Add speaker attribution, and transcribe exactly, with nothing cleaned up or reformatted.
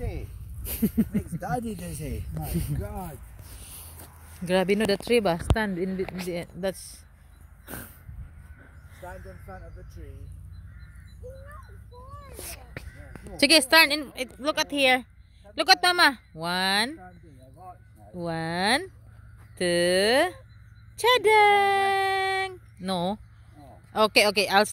Speaker 1: dizzy. Makes daddy dizzy. My God.
Speaker 2: Grabe no, the tree ba? Stand in the, the that's...
Speaker 1: Stand in front of the tree.
Speaker 2: Sige, stand in, look at here. Look at mama. One. One. Two. Chadang! No. Okay, okay, I'll